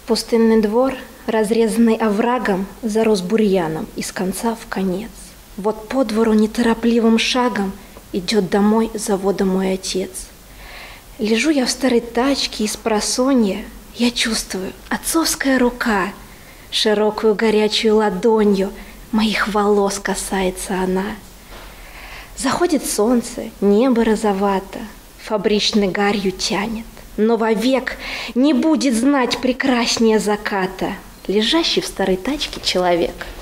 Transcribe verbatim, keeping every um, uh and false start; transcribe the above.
Пустынный двор, разрезанный оврагом, зарос бурьяном из конца в конец. Вот по двору неторопливым шагом идет домой с завода мой отец. Лежу я в старой тачке и спросонья я чувствую, отцовская рука, широкую горячую ладонью моих волос касается она. Заходит солнце, небо розовато, фабричной гарью тянет, но вовек не будет знать прекраснее заката лежащий в старой тачке человек.